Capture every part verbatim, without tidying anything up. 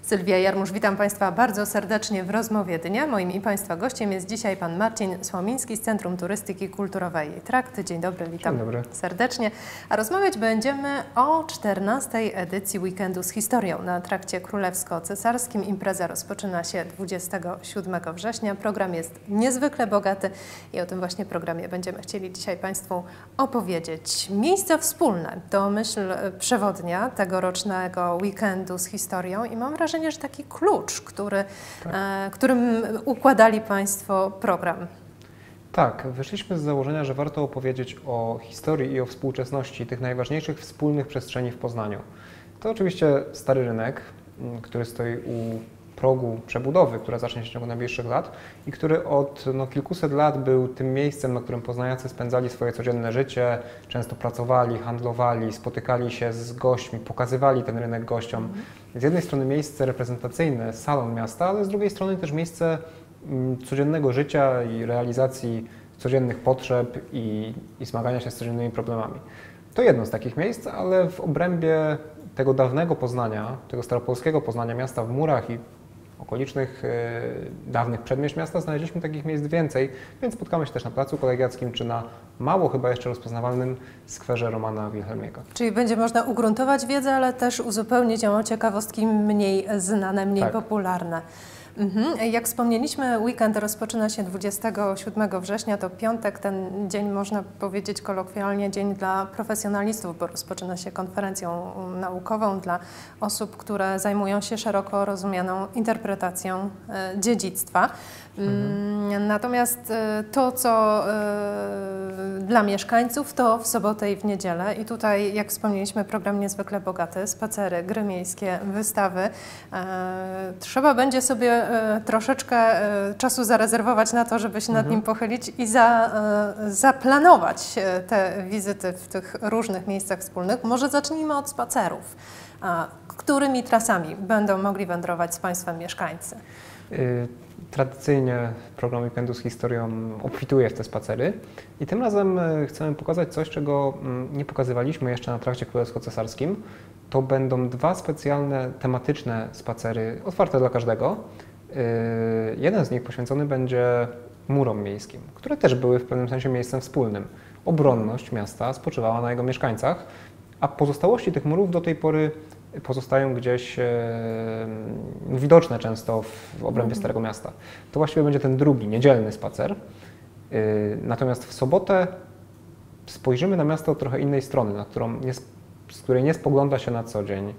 Sylwia Jarmusz, witam Państwa bardzo serdecznie w rozmowie dnia. Moim i Państwa gościem jest dzisiaj Pan Marcin Słomiński z Centrum Turystyki Kulturowej Trakt. Dzień dobry, witam Dzień dobry. serdecznie. A rozmawiać będziemy o czternastej edycji Weekendu z historią na Trakcie Królewsko-Cesarskim. Impreza rozpoczyna się dwudziestego siódmego września. Program jest niezwykle bogaty i o tym właśnie programie będziemy chcieli dzisiaj Państwu opowiedzieć. Miejsca wspólne to myśl przewodnia tegorocznego Weekendu z historią i mam wrażenie, że taki klucz, który, tak. e, którym układali Państwo program. Tak, wyszliśmy z założenia, że warto opowiedzieć o historii i o współczesności tych najważniejszych wspólnych przestrzeni w Poznaniu. To oczywiście Stary Rynek, który stoi u progu przebudowy, która zacznie się w ciągu najbliższych lat i który od no, kilkuset lat był tym miejscem, na którym poznaniacy spędzali swoje codzienne życie, często pracowali, handlowali, spotykali się z gośćmi, pokazywali ten rynek gościom. Mhm. Z jednej strony miejsce reprezentacyjne, salon miasta, ale z drugiej strony też miejsce mm, codziennego życia i realizacji codziennych potrzeb i, i zmagania się z codziennymi problemami. To jedno z takich miejsc, ale w obrębie tego dawnego Poznania, tego staropolskiego Poznania miasta w murach i okolicznych e, dawnych przedmieść miasta znaleźliśmy takich miejsc więcej, więc spotkamy się też na Placu Kolegiackim czy na mało chyba jeszcze rozpoznawalnym skwerze Romana Wilhelmiego. Czyli będzie można ugruntować wiedzę, ale też uzupełnić ją o ciekawostki mniej znane, mniej tak. popularne. Mhm. Jak wspomnieliśmy, weekend rozpoczyna się dwudziestego siódmego września, to piątek, ten dzień można powiedzieć kolokwialnie dzień dla profesjonalistów, bo rozpoczyna się konferencją naukową dla osób, które zajmują się szeroko rozumianą interpretacją e, dziedzictwa. Mhm. Natomiast to, co y, dla mieszkańców, to w sobotę i w niedzielę. I tutaj, jak wspomnieliśmy, program niezwykle bogaty. Spacery, gry miejskie, wystawy. Y, trzeba będzie sobie y, troszeczkę y, czasu zarezerwować na to, żeby się mhm. nad nim pochylić i za, y, zaplanować te wizyty w tych różnych miejscach wspólnych. Może zacznijmy od spacerów. A którymi trasami będą mogli wędrować z Państwem mieszkańcy? Y Tradycyjnie program Weekendu z historią obfituje w te spacery i tym razem chcemy pokazać coś, czego nie pokazywaliśmy jeszcze na Trakcie Królewsko-Cesarskim. To będą dwa specjalne, tematyczne spacery, otwarte dla każdego. Jeden z nich poświęcony będzie murom miejskim, które też były w pewnym sensie miejscem wspólnym. Obronność miasta spoczywała na jego mieszkańcach, a pozostałości tych murów do tej pory pozostają gdzieś e, widoczne często w obrębie mm. Starego Miasta. To właściwie będzie ten drugi, niedzielny spacer. E, natomiast w sobotę spojrzymy na miasto od trochę innej strony, na którą nie, z której nie spogląda się na co dzień.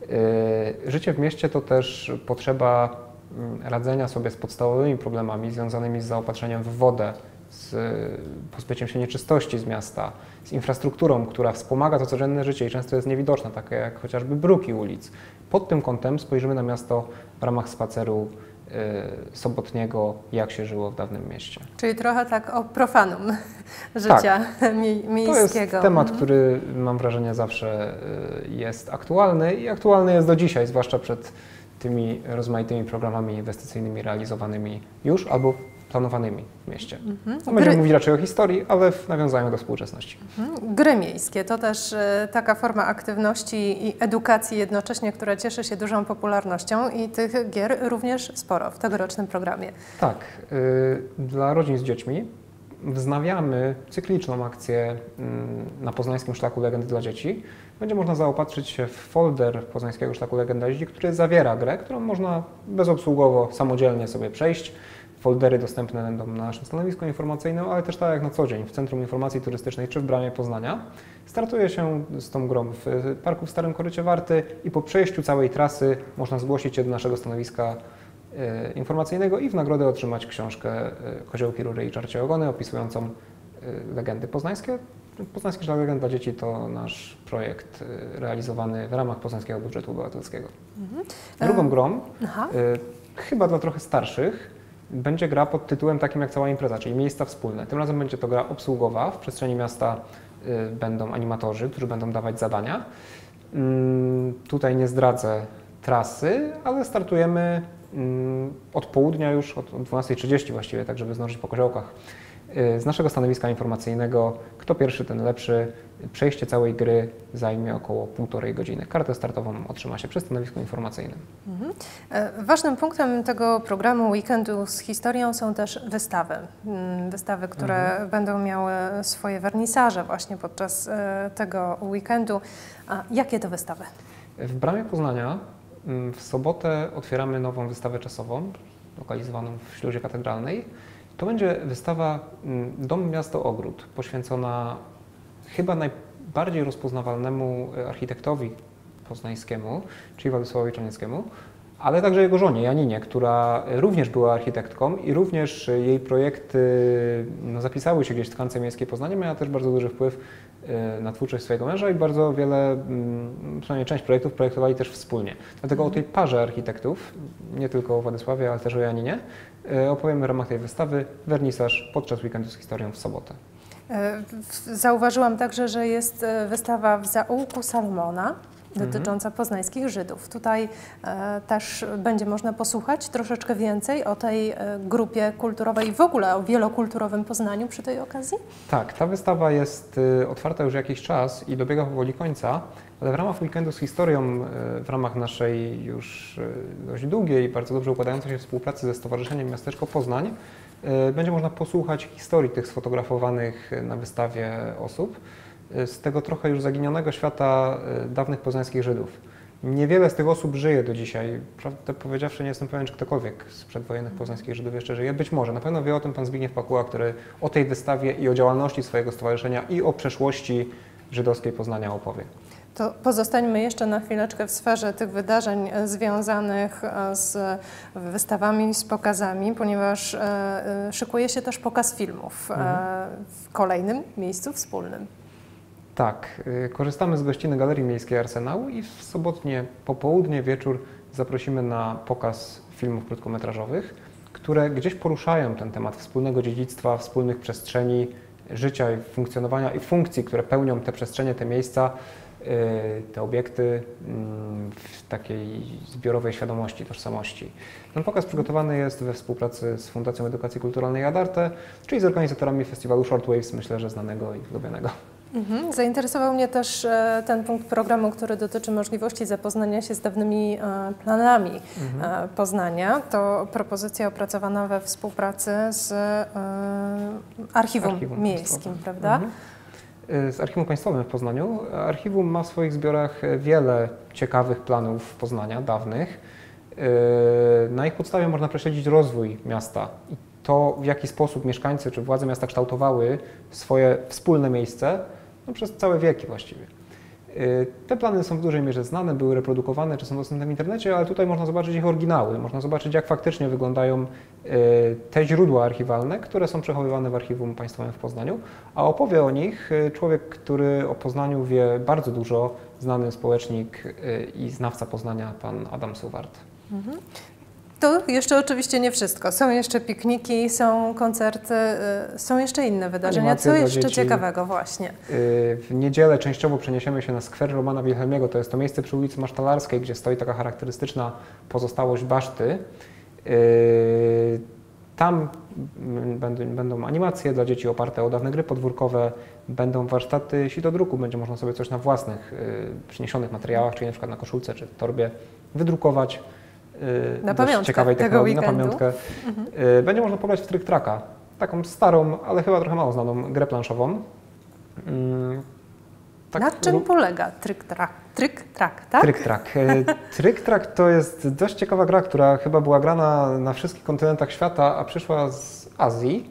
E, życie w mieście to też potrzeba radzenia sobie z podstawowymi problemami związanymi z zaopatrzeniem w wodę, z pozbyciem się nieczystości z miasta, z infrastrukturą, która wspomaga to codzienne życie i często jest niewidoczna, takie jak chociażby bruki ulic. Pod tym kątem spojrzymy na miasto w ramach spaceru y, sobotniego, jak się żyło w dawnym mieście. Czyli trochę tak o profanum życia tak. mie miejskiego. To jest temat, mhm. który mam wrażenie zawsze y, jest aktualny i aktualny jest do dzisiaj, zwłaszcza przed tymi rozmaitymi programami inwestycyjnymi realizowanymi już albo planowanymi w mieście. Mhm. Będziemy Gry... mówić raczej o historii, ale w nawiązaniu do współczesności. Mhm. Gry miejskie to też y, taka forma aktywności i edukacji jednocześnie, która cieszy się dużą popularnością i tych gier również sporo w tegorocznym programie. Tak. Y, dla rodzin z dziećmi wznawiamy cykliczną akcję y, na Poznańskim Szlaku Legendy dla Dzieci. Będzie można zaopatrzyć się w folder Poznańskiego Szlaku Legendy dla Dzieci, który zawiera grę, którą można bezobsługowo, samodzielnie sobie przejść. Foldery dostępne będą na naszym stanowisku informacyjnym, ale też tak jak na co dzień w Centrum Informacji Turystycznej czy w Bramie Poznania. Startuje się z tą grą w parku w Starym Korycie Warty i po przejściu całej trasy można zgłosić się do naszego stanowiska e, informacyjnego i w nagrodę otrzymać książkę e, Koziołki, Rury i Czarcie Ogony opisującą e, legendy poznańskie. Poznański Szlak Legend dla Dzieci to nasz projekt e, realizowany w ramach Poznańskiego Budżetu Obywatelskiego. Mhm. Drugą grą, e, chyba dla trochę starszych, będzie gra pod tytułem takim jak cała impreza, czyli miejsca wspólne. Tym razem będzie to gra obsługowa. W przestrzeni miasta y, będą animatorzy, którzy będą dawać zadania. Y, tutaj nie zdradzę trasy, ale startujemy y, od południa już, od, od dwunastej trzydzieści właściwie, tak żeby zdążyć po koziołkach. Z naszego stanowiska informacyjnego, kto pierwszy, ten lepszy. Przejście całej gry zajmie około półtorej godziny. Kartę startową otrzyma się przy stanowisku informacyjnym. Mhm. Ważnym punktem tego programu Weekendu z historią są też wystawy. Wystawy, które mhm. będą miały swoje wernisaże właśnie podczas tego weekendu. A jakie to wystawy? W Bramie Poznania w sobotę otwieramy nową wystawę czasową, lokalizowaną w Śluzie Katedralnej. To będzie wystawa Dom, Miasto, Ogród, poświęcona chyba najbardziej rozpoznawalnemu architektowi poznańskiemu, czyli Władysławowi Czarnieckiemu, ale także jego żonie Janinie, która również była architektką i również jej projekty no, zapisały się gdzieś w tkance miejskiej Poznania, miała też bardzo duży wpływ na twórczość swojego męża i bardzo wiele, przynajmniej część projektów projektowali też wspólnie. Dlatego o tej parze architektów, nie tylko o Władysławie, ale też o Janinie, opowiemy w ramach tej wystawy wernisaż podczas Weekendu z historią w sobotę. Zauważyłam także, że jest wystawa w zaułku Salomona dotycząca mhm. poznańskich Żydów. Tutaj e, też będzie można posłuchać troszeczkę więcej o tej e, grupie kulturowej i w ogóle o wielokulturowym Poznaniu przy tej okazji? Tak, ta wystawa jest y, otwarta już jakiś czas i dobiega powoli końca, ale w ramach Weekendu z historią, y, w ramach naszej już y, dość długiej, bardzo dobrze układającej się współpracy ze Stowarzyszeniem Miasteczko Poznań, y, będzie można posłuchać historii tych sfotografowanych na wystawie osób z tego trochę już zaginionego świata dawnych poznańskich Żydów. Niewiele z tych osób żyje do dzisiaj. Prawdę powiedziawszy, nie jestem pewien, czy ktokolwiek z przedwojennych poznańskich Żydów jeszcze żyje. Być może. Na pewno wie o tym pan Zbigniew Pakuła, który o tej wystawie i o działalności swojego stowarzyszenia i o przeszłości żydowskiej Poznania opowie. To pozostańmy jeszcze na chwileczkę w sferze tych wydarzeń związanych z wystawami, z pokazami, ponieważ szykuje się też pokaz filmów mhm. w kolejnym miejscu wspólnym. Tak, korzystamy z gościny Galerii Miejskiej Arsenał i w sobotnie popołudnie, wieczór zaprosimy na pokaz filmów krótkometrażowych, które gdzieś poruszają ten temat wspólnego dziedzictwa, wspólnych przestrzeni, życia i funkcjonowania i funkcji, które pełnią te przestrzenie, te miejsca, te obiekty w takiej zbiorowej świadomości, tożsamości. Ten pokaz przygotowany jest we współpracy z Fundacją Edukacji Kulturalnej Adarte, czyli z organizatorami festiwalu Shortwaves, myślę, że znanego i lubianego. Mhm. Zainteresował mnie też ten punkt programu, który dotyczy możliwości zapoznania się z dawnymi planami mhm. Poznania. To propozycja opracowana we współpracy z Archiwum, Archiwum Miejskim, prawda? Mhm. Z Archiwum Państwowym w Poznaniu. Archiwum ma w swoich zbiorach wiele ciekawych planów Poznania, dawnych. Na ich podstawie można prześledzić rozwój miasta i to, w jaki sposób mieszkańcy czy władze miasta kształtowały swoje wspólne miejsce no, przez całe wieki właściwie. Te plany są w dużej mierze znane, były reprodukowane czy są dostępne w internecie, ale tutaj można zobaczyć ich oryginały, można zobaczyć, jak faktycznie wyglądają te źródła archiwalne, które są przechowywane w Archiwum Państwowym w Poznaniu, a opowie o nich człowiek, który o Poznaniu wie bardzo dużo, znany społecznik i znawca Poznania, pan Adam Suward. Mhm. To jeszcze oczywiście nie wszystko. Są jeszcze pikniki, są koncerty, są jeszcze inne wydarzenia. Animacje Co jeszcze dzieci. ciekawego właśnie? W niedzielę częściowo przeniesiemy się na skwer Romana Wilhelmiego. To jest to miejsce przy ulicy Masztalarskiej, gdzie stoi taka charakterystyczna pozostałość baszty. Tam będą animacje dla dzieci oparte o dawne gry podwórkowe, będą warsztaty sitodruku, będzie można sobie coś na własnych przyniesionych materiałach, czyli na przykład na koszulce czy torbie wydrukować. Na pamiątkę ciekawej technologii, na pamiątkę. Mhm. Będzie można pograć w Trick Tracka, taką starą, ale chyba trochę mało znaną grę planszową. Tak, na czym polega Trick Track? Trick Track, tak? Trick Track. Trick Track to jest dość ciekawa gra, która chyba była grana na wszystkich kontynentach świata, a przyszła z Azji.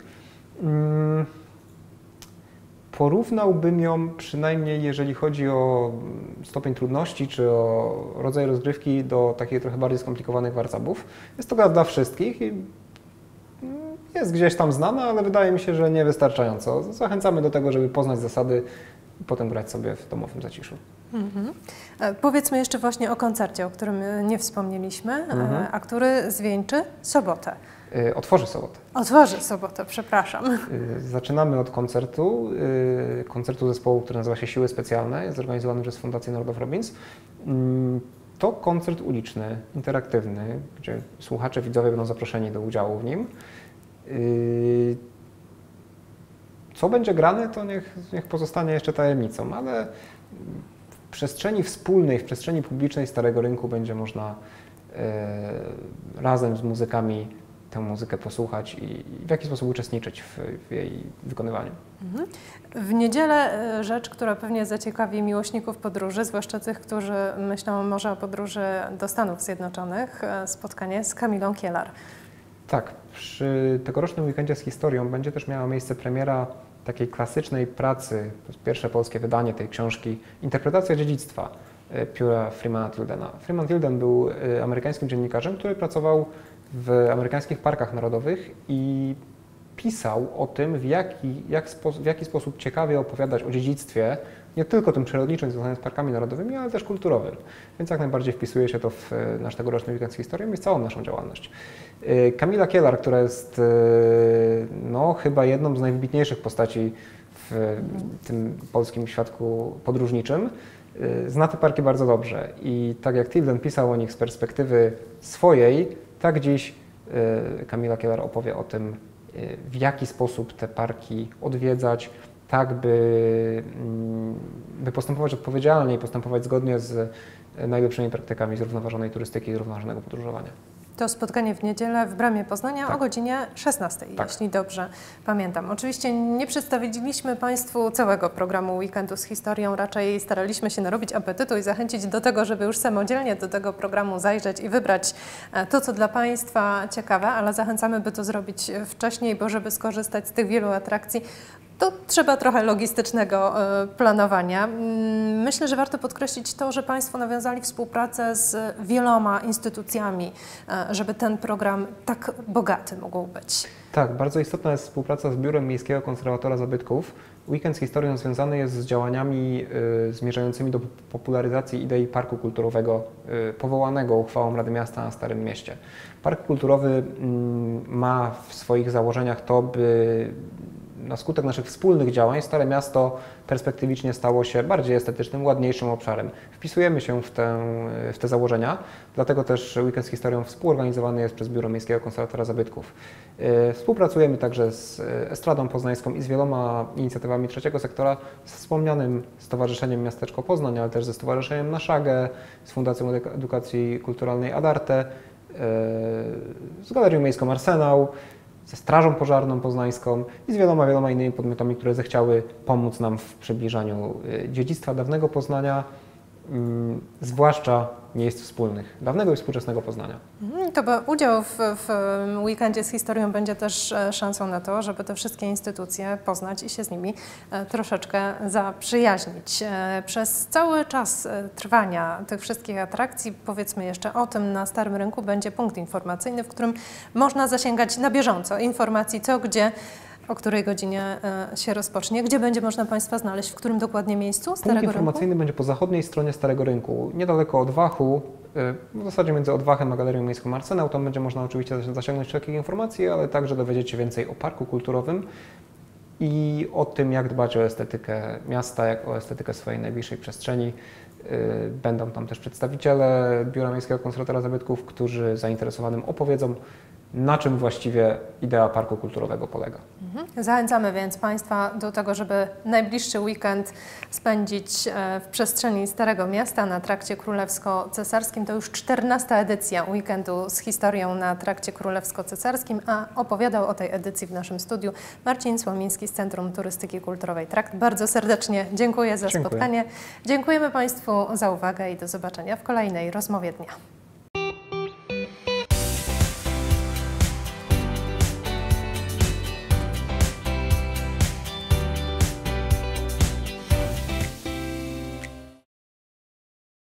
Porównałbym ją przynajmniej, jeżeli chodzi o stopień trudności czy o rodzaj rozgrywki, do takich trochę bardziej skomplikowanych warcabów. Jest to gra dla wszystkich i jest gdzieś tam znana, ale wydaje mi się, że niewystarczająco. Zachęcamy do tego, żeby poznać zasady i potem grać sobie w domowym zaciszu. Mhm. Powiedzmy jeszcze właśnie o koncercie, o którym nie wspomnieliśmy, mhm. a który zwieńczy sobotę. Otworzy sobotę. Otworzy sobotę, przepraszam. Zaczynamy od koncertu, koncertu zespołu, który nazywa się Siły Specjalne, jest zorganizowany przez Fundację Narodów Robins. To koncert uliczny, interaktywny, gdzie słuchacze, widzowie będą zaproszeni do udziału w nim. Co będzie grane, to niech, niech pozostanie jeszcze tajemnicą, ale w przestrzeni wspólnej, w przestrzeni publicznej Starego Rynku będzie można e, razem z muzykami tę muzykę posłuchać i w jaki sposób uczestniczyć w, w jej wykonywaniu. Mhm. W niedzielę rzecz, która pewnie zaciekawi miłośników podróży, zwłaszcza tych, którzy myślą może o podróży do Stanów Zjednoczonych, spotkanie z Kamilą Kielar. Tak, przy tegorocznym weekendzie z historią będzie też miała miejsce premiera takiej klasycznej pracy, to jest pierwsze polskie wydanie tej książki, Interpretacja dziedzictwa pióra Freemana Tildena. Freeman Tilden był amerykańskim dziennikarzem, który pracował w amerykańskich parkach narodowych i pisał o tym, w jaki, jak spo, w jaki sposób ciekawie opowiadać o dziedzictwie, nie tylko tym przyrodniczym związanym z parkami narodowymi, ale też kulturowym. Więc jak najbardziej wpisuje się to w nasz tegoroczny weekend z historią i w całą naszą działalność. Kamila Kielar, która jest no, chyba jedną z najwybitniejszych postaci w tym polskim świadku podróżniczym, zna te parki bardzo dobrze i tak jak Tilden pisał o nich z perspektywy swojej, tak dziś Kamila Kielar opowie o tym, w jaki sposób te parki odwiedzać, tak by, by postępować odpowiedzialnie i postępować zgodnie z najlepszymi praktykami zrównoważonej turystyki i zrównoważonego podróżowania. To spotkanie w niedzielę w Bramie Poznania tak. o godzinie szesnastej, tak. jeśli dobrze pamiętam. Oczywiście nie przedstawiliśmy Państwu całego programu Weekendu z historią, raczej staraliśmy się narobić apetytu i zachęcić do tego, żeby już samodzielnie do tego programu zajrzeć i wybrać to, co dla Państwa ciekawe, ale zachęcamy, by to zrobić wcześniej, bo żeby skorzystać z tych wielu atrakcji, to trzeba trochę logistycznego planowania. Myślę, że warto podkreślić to, że Państwo nawiązali współpracę z wieloma instytucjami, żeby ten program tak bogaty mógł być. Tak, bardzo istotna jest współpraca z Biurem Miejskiego Konserwatora Zabytków. Weekend z historią związany jest z działaniami y, zmierzającymi do popularyzacji idei parku kulturowego y, powołanego uchwałą Rady Miasta na Starym Mieście. Park kulturowy y, ma w swoich założeniach to, by na skutek naszych wspólnych działań Stare Miasto perspektywicznie stało się bardziej estetycznym, ładniejszym obszarem. Wpisujemy się w te, w te założenia, dlatego też Weekend z historią współorganizowany jest przez Biuro Miejskiego Konserwatora Zabytków. Współpracujemy także z Estradą Poznańską i z wieloma inicjatywami trzeciego sektora, z wspomnianym Stowarzyszeniem Miasteczko Poznań, ale też ze Stowarzyszeniem Na Szagę, z Fundacją Edukacji Kulturalnej Adarte, z Galerią Miejską Arsenał, ze Strażą Pożarną Poznańską i z wieloma, wieloma innymi podmiotami, które zechciały pomóc nam w przybliżaniu dziedzictwa dawnego Poznania, mm, zwłaszcza miejsc wspólnych, dawnego i współczesnego Poznania. To bo udział w, w weekendzie z historią będzie też szansą na to, żeby te wszystkie instytucje poznać i się z nimi troszeczkę zaprzyjaźnić. Przez cały czas trwania tych wszystkich atrakcji, powiedzmy jeszcze o tym, na Starym Rynku będzie punkt informacyjny, w którym można zasięgać na bieżąco informacji co, gdzie, o której godzinie się rozpocznie. Gdzie będzie można Państwa znaleźć? W którym dokładnie miejscu Starego Rynku? Punkt informacyjny będzie po zachodniej stronie Starego Rynku, niedaleko Odwachu, w zasadzie między Odwachem a Galerią Miejską Arsenał. Tam będzie można oczywiście zasięgnąć wszelkich informacji, ale także dowiedzieć się więcej o parku kulturowym i o tym, jak dbać o estetykę miasta, jak o estetykę swojej najbliższej przestrzeni. Będą tam też przedstawiciele Biura Miejskiego Konserwatora Zabytków, którzy zainteresowanym opowiedzą, na czym właściwie idea parku kulturowego polega. Mhm. Zachęcamy więc Państwa do tego, żeby najbliższy weekend spędzić w przestrzeni Starego Miasta na Trakcie Królewsko-Cesarskim. To już czternasta edycja Weekendu z historią na Trakcie Królewsko-Cesarskim, a opowiadał o tej edycji w naszym studiu Marcin Słomiński z Centrum Turystyki Kulturowej Trakt. Bardzo serdecznie dziękuję za Dziękuję. spotkanie. Dziękujemy Państwu za uwagę i do zobaczenia w kolejnej rozmowie dnia.